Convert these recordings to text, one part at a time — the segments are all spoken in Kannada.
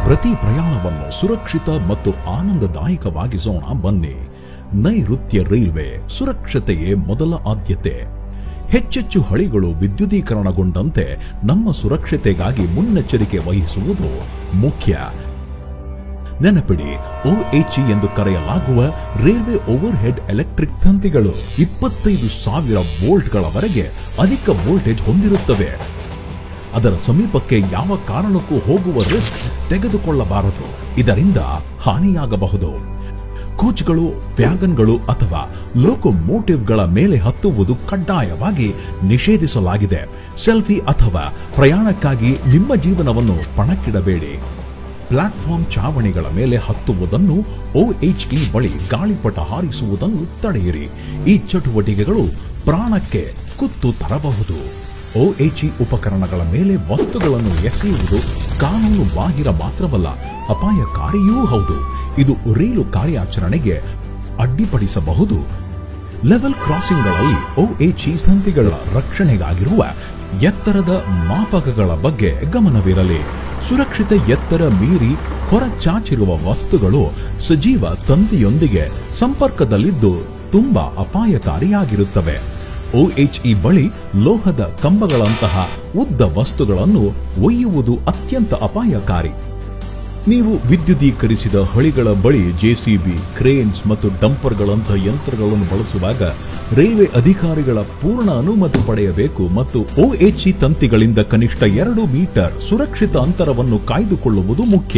ಪ್ರತಿ ಪ್ರಯಾಣವನ್ನು ಸುರಕ್ಷಿತ ಮತ್ತು ಆನಂದದಾಯಕವಾಗಿಸೋಣ ಬನ್ನಿ. ನೈಋತ್ಯ ರೈಲ್ವೆ, ಸುರಕ್ಷತೆಯೇ ಮೊದಲ ಆದ್ಯತೆ. ಹೆಚ್ಚೆಚ್ಚು ಹಳಿಗಳು ವಿದ್ಯುದೀಕರಣಗೊಂಡಂತೆ ನಮ್ಮ ಸುರಕ್ಷತೆಗಾಗಿ ಮುನ್ನೆಚ್ಚರಿಕೆ ವಹಿಸುವುದು ಮುಖ್ಯ. ನೆನಪಿಡಿ, OHE ಎಂದು ಕರೆಯಲಾಗುವ ರೈಲ್ವೆ ಓವರ್ ಹೆಡ್ ಎಲೆಕ್ಟ್ರಿಕ್ ತಂತಿಗಳು 25,000 ವೋಲ್ಟ್ಗಳವರೆಗೆ ಅಧಿಕ ವೋಲ್ಟೇಜ್ ಹೊಂದಿರುತ್ತವೆ. ಅದರ ಸಮೀಪಕ್ಕೆ ಯಾವ ಕಾರಣಕ್ಕೂ ಹೋಗುವ ರಿಸ್ಕ್ ತೆಗೆದುಕೊಳ್ಳಬಾರದು, ಇದರಿಂದ ಹಾನಿಯಾಗಬಹುದು. ಕೋಚ್ಗಳು, ವ್ಯಾಗನ್ಗಳು ಅಥವಾ ಲೋಕೋಮೋಟಿವ್ಗಳ ಮೇಲೆ ಹತ್ತುವುದು ಕಡ್ಡಾಯವಾಗಿ ನಿಷೇಧಿಸಲಾಗಿದೆ. ಸೆಲ್ಫಿ ಅಥವಾ ಪ್ರಯಾಣಕ್ಕಾಗಿ ನಿಮ್ಮ ಜೀವನವನ್ನು ಪಣಕ್ಕಿಡಬೇಡಿ. ಪ್ಲಾಟ್ಫಾರ್ಮ್ ಚಾವಣಿಗಳ ಮೇಲೆ ಹತ್ತುವುದನ್ನು, OHE ಬಳಿ ಗಾಳಿಪಟ ಹಾರಿಸುವುದನ್ನು ತಡೆಯಿರಿ. ಈ ಚಟುವಟಿಕೆಗಳು ಪ್ರಾಣಕ್ಕೆ ಕುತ್ತು ತರಬಹುದು. OHE ಉಪಕರಣಗಳ ಮೇಲೆ ವಸ್ತುಗಳನ್ನು ಎಸೆಯುವುದು ಕಾನೂನು ಬಾಹಿರ ಮಾತ್ರವಲ್ಲ, ಅಪಾಯಕಾರಿಯೂ ಹೌದು. ಇದು ರೈಲು ಕಾರ್ಯಾಚರಣೆಗೆ ಅಡ್ಡಿಪಡಿಸಬಹುದು. ಲೆವೆಲ್ ಕ್ರಾಸಿಂಗ್ಗಳಲ್ಲಿ OHE ತಂತಿಗಳ ರಕ್ಷಣೆಗಾಗಿರುವ ಎತ್ತರದ ಮಾಪಕಗಳ ಬಗ್ಗೆ ಗಮನವಿರಲಿ. ಸುರಕ್ಷಿತ ಎತ್ತರ ಮೀರಿ ಹೊರಚಾಚಿರುವ ವಸ್ತುಗಳು ಸಜೀವ ತಂತಿಯೊಂದಿಗೆ ಸಂಪರ್ಕದಲ್ಲಿದ್ದು ತುಂಬಾ ಅಪಾಯಕಾರಿಯಾಗಿರುತ್ತವೆ. OHE ಬಳಿ ಲೋಹದ ಕಂಬಗಳಂತಹ ಉದ್ದ ವಸ್ತುಗಳನ್ನು ಒಯ್ಯುವುದು ಅತ್ಯಂತ ಅಪಾಯಕಾರಿ. ನೀವು ವಿದ್ಯುದೀಕರಿಸಿದ ಹಳಿಗಳ ಬಳಿ JCB, ಕ್ರೇನ್ಸ್ ಮತ್ತು ಡಂಪರ್ಗಳಂತಹ ಯಂತ್ರಗಳನ್ನು ಬಳಸುವಾಗ ರೈಲ್ವೆ ಅಧಿಕಾರಿಗಳ ಪೂರ್ಣ ಅನುಮತಿ ಪಡೆಯಬೇಕು ಮತ್ತು OHE ತಂತಿಗಳಿಂದ ಕನಿಷ್ಠ 2 ಮೀಟರ್ ಸುರಕ್ಷಿತ ಅಂತರವನ್ನು ಕಾಯ್ದುಕೊಳ್ಳುವುದು ಮುಖ್ಯ.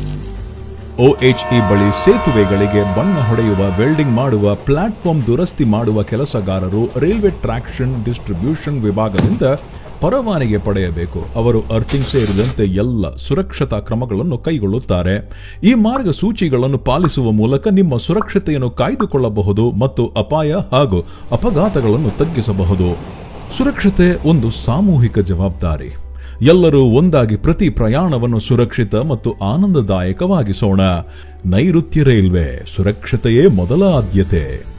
OHE ಬಳಿ ಸೇತುವೆಗಳಿಗೆ ಬಣ್ಣ ಹೊಡೆಯುವ, ವೆಲ್ಡಿಂಗ್ ಮಾಡುವ, ಪ್ಲಾಟ್ಫಾರ್ಮ್ ದುರಸ್ತಿ ಮಾಡುವ ಕೆಲಸಗಾರರು ರೈಲ್ವೆ ಟ್ರಾಕ್ಷನ್ ಡಿಸ್ಟ್ರಿಬ್ಯೂಷನ್ ವಿಭಾಗದಿಂದ ಪರವಾನಗಿ ಪಡೆಯಬೇಕು. ಅವರು ಅರ್ಥಿಂಗ್ ಸೇರಿದಂತೆ ಎಲ್ಲ ಸುರಕ್ಷತಾ ಕ್ರಮಗಳನ್ನು ಕೈಗೊಳ್ಳುತ್ತಾರೆ. ಈ ಮಾರ್ಗಸೂಚಿಗಳನ್ನು ಪಾಲಿಸುವ ಮೂಲಕ ನಿಮ್ಮ ಸುರಕ್ಷತೆಯನ್ನು ಕಾಯ್ದುಕೊಳ್ಳಬಹುದು ಮತ್ತು ಅಪಾಯ ಹಾಗೂ ಅಪಘಾತಗಳನ್ನು ತಗ್ಗಿಸಬಹುದು. ಸುರಕ್ಷತೆ ಒಂದು ಸಾಮೂಹಿಕ ಜವಾಬ್ದಾರಿ. ಎಲ್ಲರೂ ಒಂದಾಗಿ ಪ್ರತಿ ಪ್ರಯಾಣವನ್ನು ಸುರಕ್ಷಿತ ಮತ್ತು ಆನಂದದಾಯಕವಾಗಿಸೋಣ. ನೈಋತ್ಯ ರೈಲ್ವೆ, ಸುರಕ್ಷತೆಯೇ ಮೊದಲ ಆದ್ಯತೆ.